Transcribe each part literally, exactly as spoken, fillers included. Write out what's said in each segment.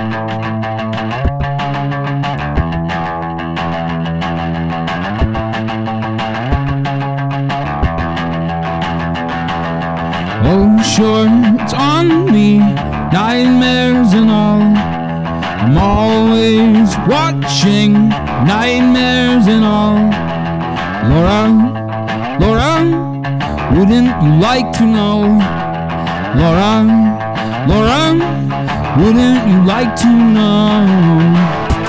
Oh, sure, it's on me, nightmares and all. I'm always watching, nightmares and all. Laura, Laura, wouldn't you like to know? Laura, Laura, wouldn't you like to know?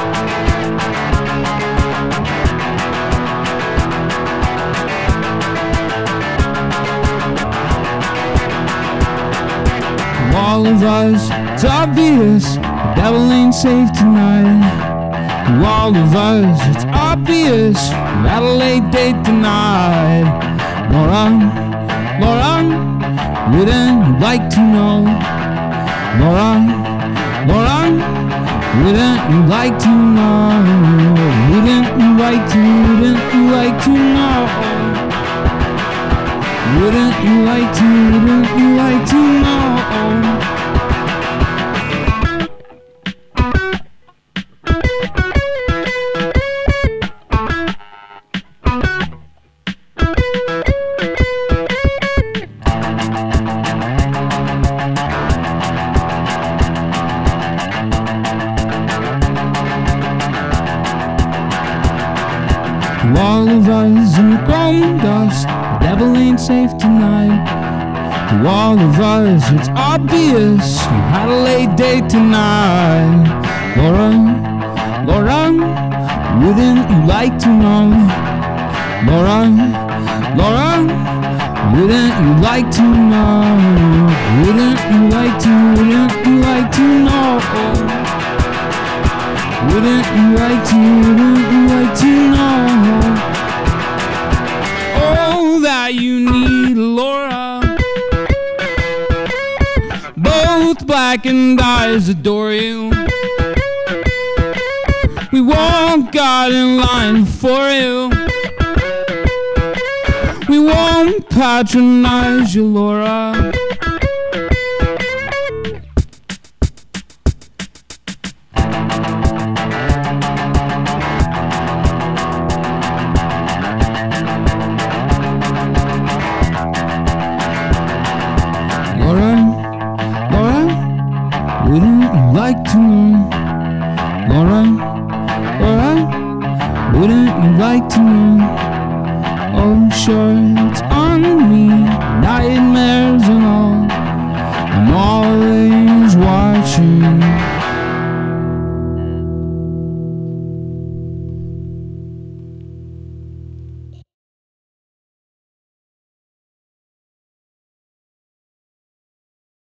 All of us, it's obvious, the devil ain't safe tonight. To all of us, it's obvious, we had a late date tonight. Laura, Laura, wouldn't you like to know? Laura, Laura, wouldn't you like to know? Wouldn't you like to, wouldn't you like to know? Wouldn't you like to, wouldn't you like to know? To all of us in the chrome dust, the devil ain't safe tonight. To all of us, it's obvious you had a late date tonight. Laura, Laura, wouldn't you like to know? Laura, Laura, wouldn't you like to know? Wouldn't you like to, wouldn't you like to know? Wouldn't you like to, wouldn't you like to know? Oh, that you need Laura. Both blackened eyes adore you. We won't get in line for you. We won't patronize you, Laura. Laura, Laura, wouldn't you like to know? Laura,